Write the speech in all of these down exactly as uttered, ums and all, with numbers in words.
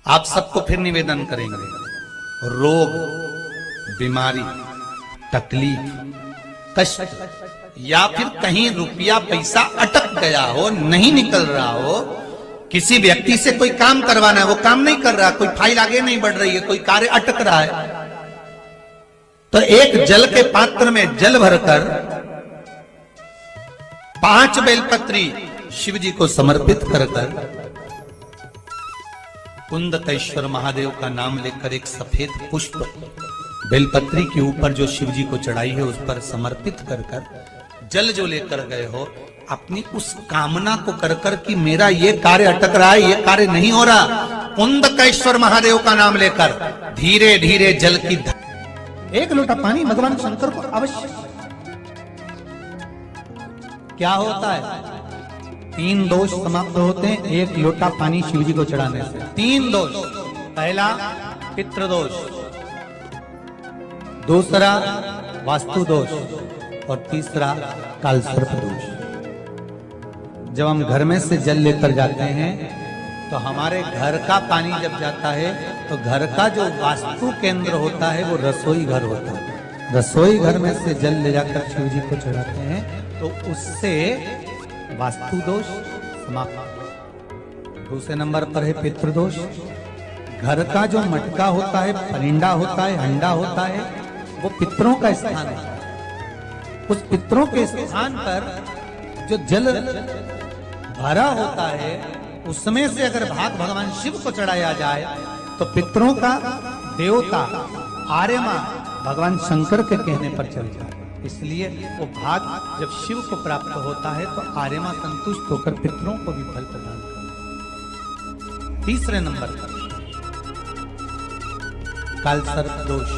आप सबको फिर निवेदन करेंगे, रोग, बीमारी, तकलीफ, कष्ट या फिर कहीं रुपया पैसा अटक गया हो, नहीं निकल रहा हो, किसी व्यक्ति से कोई काम करवाना है, वो काम नहीं कर रहा, कोई फाइल आगे नहीं बढ़ रही है, कोई कार्य अटक रहा है, तो एक जल के पात्र में जल भरकर पांच बेलपत्री शिव जी को समर्पित कर कर कुंदकेश्वर महादेव का नाम लेकर एक सफेद पुष्प बेलपत्री के ऊपर जो शिव जी को चढ़ाई है उस पर समर्पित कर कर जल जो लेकर गए हो, अपनी उस कामना को कर कर कि मेरा ये कार्य अटक रहा है, ये कार्य नहीं हो रहा, कुंदकेश्वर महादेव का नाम लेकर धीरे धीरे जल की एक लोटा पानी भगवान शंकर को अवश्य। क्या होता है? तीन दोष समाप्त होते हैं एक लोटा पानी शिव जी को चढ़ाने से। तीन दोष, पहला पितृदोष, दूसरा वास्तु दोष और तीसरा कालसर्प दोष। जब हम घर में से जल लेकर जाते हैं तो हमारे घर का पानी जब जाता है तो घर का जो वास्तु केंद्र होता है वो रसोई घर होता है। रसोई घर में से जल ले जाकर शिव जी को चढ़ाते हैं तो उससे वास्तु दोष समाप्त। दूसरे नंबर पर है पितृदोष। घर का जो मटका होता है, परिंदा होता है, हंडा होता है, वो पितरों का स्थान है। उस पितरों के स्थान पर जो जल भरा होता है उसमें से अगर भाग भगवान शिव को चढ़ाया जाए तो पितरों का देवता आर्यमा भगवान शंकर के कहने पर चल जाए। इसलिए वो भाग जब शिव को प्राप्त होता है तो आर्यमा संतुष्ट होकर पितरों को भी फल प्रदान करता है। तीसरे नंबर पर कालसर्प दोष।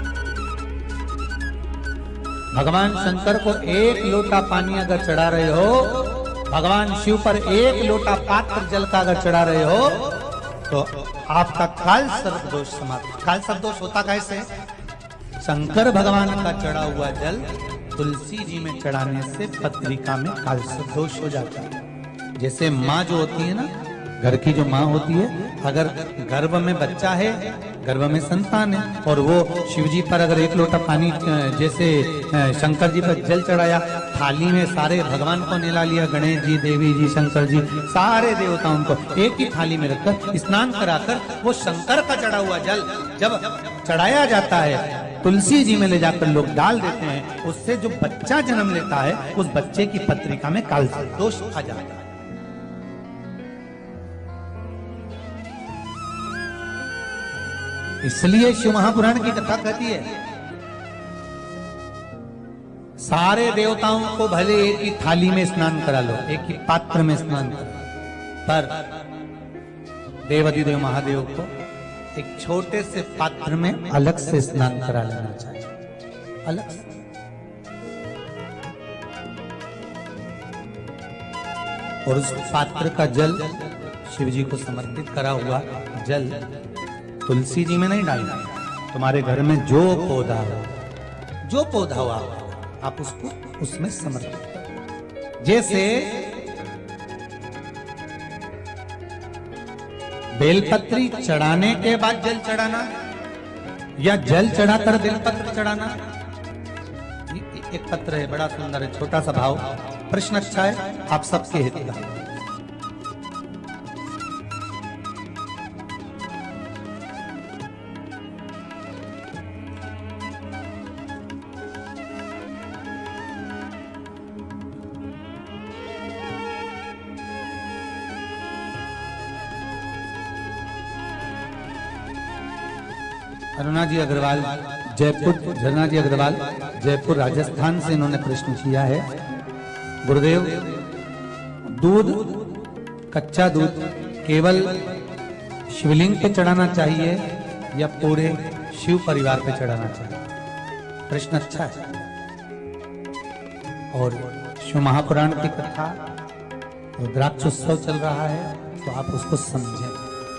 भगवान शंकर को एक लोटा पानी अगर चढ़ा रहे हो, भगवान शिव पर एक लोटा पात्र जल का अगर चढ़ा रहे हो तो आपका कालसर्प दोष समाप्त। कालसर्प दोष होता कैसे? शंकर भगवान का चढ़ा हुआ जल तुलसी जी में चढ़ाने से पत्रिका में कालसर्प दोष हो जाता है। जैसे माँ जो होती है ना, घर की जो माँ होती है, अगर गर्भ में बच्चा है, गर्भ में संतान है और वो शिव जी पर अगर एक लोटा पानी जैसे शंकर जी पर जल चढ़ाया, थाली में सारे भगवान को निला लिया, गणेश जी, देवी जी, शंकर जी, सारे देवताओं को एक ही थाली में रखकर स्नान कराकर वो शंकर का चढ़ा हुआ जल जब चढ़ाया जाता है तुलसी जी में ले जाकर लोग डाल देते हैं, उससे जो बच्चा जन्म लेता है उस बच्चे की पत्रिका में कालसर्प दोष आ जाता है। इसलिए शिव महापुराण की कथा कहती है सारे देवताओं को भले एक ही थाली में स्नान करा लो, एक ही पात्र में स्नान करो, पर देवाधिदेव महादेव को एक छोटे से पात्र में अलग से स्नान करा लेना चाहिए, अलग से। और उस पात्र का जल शिव जी को समर्पित करा हुआ जल तुलसी जी में नहीं डालना। तुम्हारे घर में जो पौधा हो, जो पौधा हो आप, आप उसको उसमें समर्पित करो। जैसे बेलपत्री चढ़ाने के बाद जल चढ़ाना या जल चढ़ाकर बेलपत्र चढ़ाना। एक पत्र है, बड़ा सुंदर है, छोटा सा भाव, प्रश्न अच्छा है, आप सबके हित का। अरुणा जी अग्रवाल जयपुर, झरना जी अग्रवाल जयपुर राजस्थान से इन्होंने प्रश्न किया है, गुरुदेव दूध, कच्चा दूध केवल शिवलिंग पे चढ़ाना चाहिए या पूरे शिव परिवार पे चढ़ाना चाहिए? प्रश्न अच्छा है। और शिव महापुराण की कथा रुद्राक्ष उत्सव चल रहा है तो आप उसको समझें।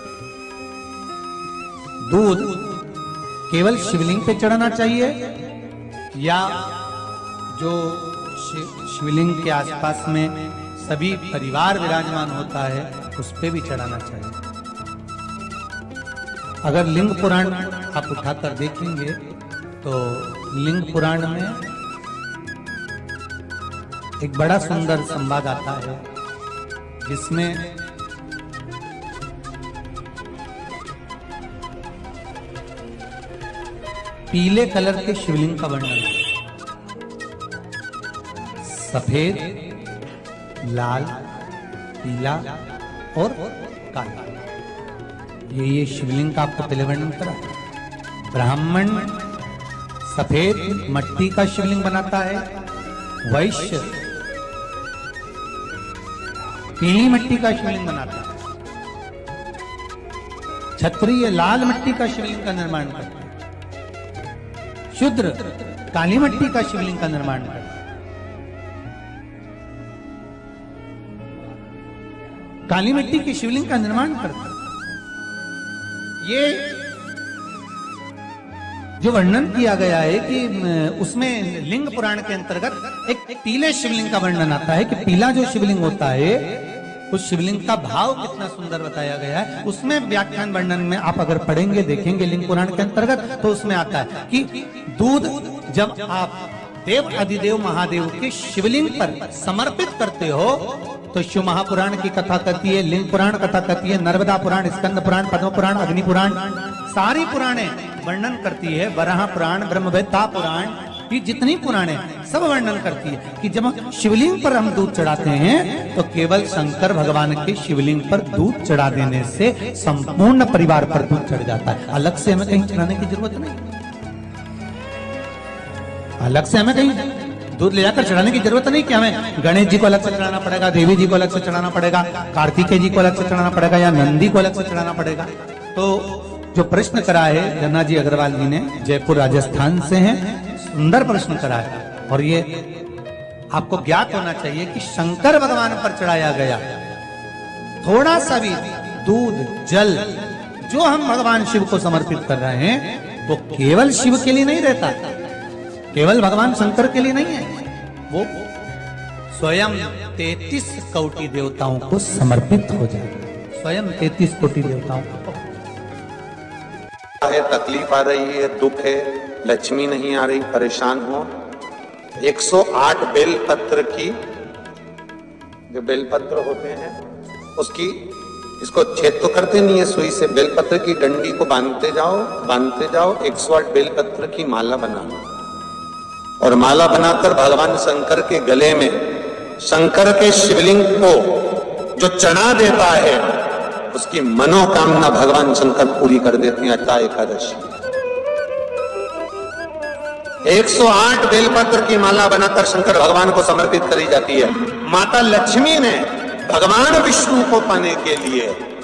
दूध केवल शिवलिंग पे चढ़ाना चाहिए या जो शिवलिंग के आसपास में सभी परिवार विराजमान होता है उस पे भी चढ़ाना चाहिए? अगर लिंग पुराण आप उठाकर देखेंगे तो लिंग पुराण में एक बड़ा सुंदर संवाद आता है जिसमें पीले कलर के शिवलिंग का वर्णन है। सफेद, लाल, पीला और काला, ये ये शिवलिंग का आपको पहले वर्णन करा। ब्राह्मण सफेद मट्टी का शिवलिंग बनाता है, वैश्य पीली मिट्टी का शिवलिंग बनाता है, क्षत्रिय लाल मिट्टी का शिवलिंग का निर्माण करता है, शूद्र काली मिट्टी का शिवलिंग का निर्माण करता है। काली मिट्टी के शिवलिंग का निर्माण करता है। ये जो वर्णन किया गया है कि उसमें लिंग पुराण के अंतर्गत एक पीले शिवलिंग का वर्णन आता है कि पीला जो शिवलिंग होता है उस शिवलिंग का भाव कितना सुंदर बताया गया है। उसमें व्याख्यान वर्णन में आप अगर पढ़ेंगे देखेंगे लिंग पुराण के अंतर्गत तो उसमें आता है कि दूध जब आप देव अधिदेव महादेव के शिवलिंग पर समर्पित करते हो तो शिव महापुराण की कथा कहती है, लिंग पुराण कथा कहती है, नर्मदा पुराण, स्कंद पुराण, पद्म पुराण, अग्नि पुराण, सारी पुराणे वर्णन करती है। वराह पुराण, ब्रह्मवेत्ता पुराण, ये जितनी पुराणे सब वर्णन करती है कि जब हम शिवलिंग पर हम दूध चढ़ाते हैं तो केवल शंकर भगवान के शिवलिंग पर दूध चढ़ा देने से संपूर्ण परिवार पर दूध चढ़ जाता है। अलग से हमें कहीं चढ़ाने की जरूरत नहीं, अलग से हमें कहीं दूध ले जाकर चढ़ाने की जरूरत नहीं कि हमें गणेश जी को अलग से चढ़ाना पड़ेगा, देवी जी को अलग से चढ़ाना पड़ेगा, कार्तिकेय जी को अलग से चढ़ाना पड़ेगा या नंदी को अलग से चढ़ाना पड़ेगा। तो जो प्रश्न करा है धन्ना जी अग्रवाल जी ने, जयपुर राजस्थान से हैं, सुंदर प्रश्न करा है और ये आपको ज्ञात होना चाहिए कि शंकर भगवान पर चढ़ाया गया थोड़ा सा भी दूध जल जो हम भगवान शिव को समर्पित कर रहे हैं वो केवल शिव के लिए नहीं रहता, केवल भगवान शंकर के लिए नहीं है, वो स्वयं तैतीस कोटि देवताओं को समर्पित हो जाए, स्वयं तैतीस कोटि देवताओं को। है तकलीफ आ रही है, दुख है, लक्ष्मी नहीं आ रही, परेशान हो, एक सौ आठ बेलपत्र की जो बेलपत्र होते हैं उसकी, इसको छेद तो करते नहीं है सुई से, बेलपत्र की डंडी को बांधते जाओ बांधते जाओ, एक सौ आठ बेलपत्र की माला बनाओ और माला बनाकर भगवान शंकर के गले में शंकर के शिवलिंग को जो चढ़ा देता है उसकी मनोकामना भगवान शंकर पूरी कर देते हैं। अट्ठा एकादशी एक सौ आठ बेलपत्र की माला बनाकर शंकर भगवान को समर्पित करी जाती है। माता लक्ष्मी ने भगवान विष्णु को पाने के लिए